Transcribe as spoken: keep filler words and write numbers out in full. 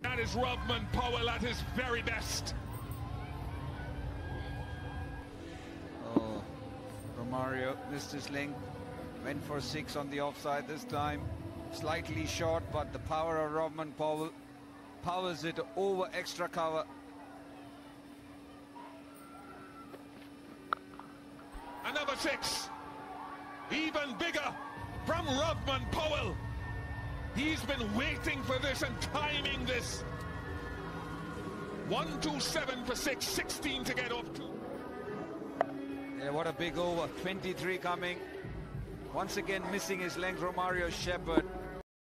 That is Rovman Powell at his very best. Oh, Romario missed his link. Went for six on the offside this time. Slightly short, but the power of Rovman Powell powers it over extra cover. Another six. Even bigger from Rovman Powell. He's been waiting for this and timing this. one two seven for six, sixteen to get up to. Yeah, what a big over. twenty-three coming. Once again missing his length, Romario Shepherd.